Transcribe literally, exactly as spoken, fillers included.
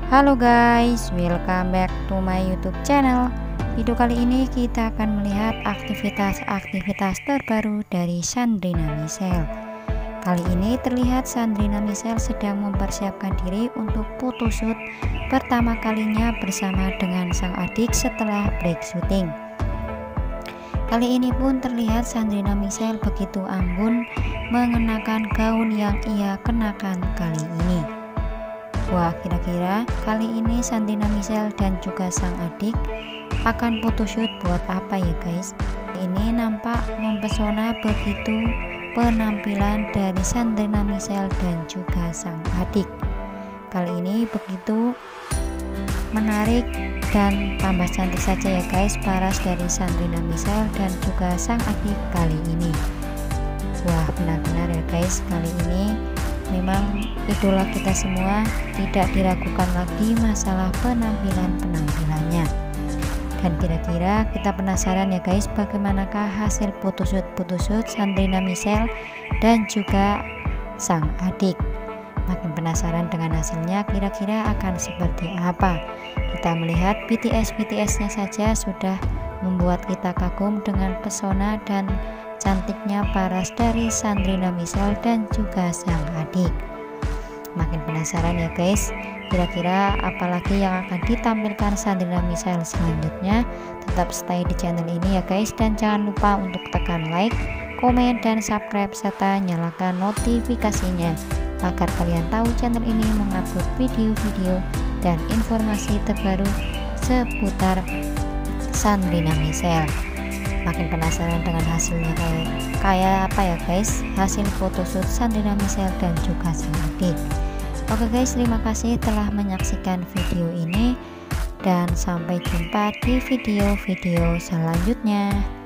Halo guys, welcome back to my YouTube channel. Video kali ini kita akan melihat aktivitas-aktivitas terbaru dari Sandrina Michelle. Kali ini terlihat Sandrina Michelle sedang mempersiapkan diri untuk photoshoot pertama kalinya bersama dengan sang adik setelah break syuting. Kali ini pun terlihat Sandrina Michelle begitu anggun mengenakan gaun yang ia kenakan kali ini. Wah, kira-kira kali ini Sandrina Michelle dan juga sang adik akan photoshoot buat apa ya guys? Ini nampak mempesona begitu penampilan dari Sandrina Michelle dan juga sang adik. Kali ini begitu menarik dan tambah cantik saja ya guys paras dari Sandrina Michelle dan juga sang adik kali ini. Wah, benar-benar ya guys, kali ini memang idola kita semua, tidak diragukan lagi masalah penampilan-penampilannya. Dan kira-kira kita penasaran ya guys, bagaimanakah hasil photoshoot-photoshoot Sandrina Michelle dan juga sang adik. Makin penasaran dengan hasilnya, kira-kira akan seperti apa. Kita melihat B T S-B T S-nya saja sudah membuat kita kagum dengan pesona dan cantiknya paras dari Sandrina Michelle dan juga sang adik. Makin penasaran ya guys, kira-kira apalagi yang akan ditampilkan Sandrina Michelle selanjutnya. Tetap stay di channel ini ya guys, dan jangan lupa untuk tekan like, komen, dan subscribe serta nyalakan notifikasinya agar kalian tahu channel ini mengupload video-video dan informasi terbaru seputar Sandrina Michelle. Makin penasaran dengan hasilnya kayak, kayak apa ya guys, hasil photoshoot Sandrina Michelle dan juga sang adik. Oke guys, terima kasih telah menyaksikan video ini dan sampai jumpa di video-video selanjutnya.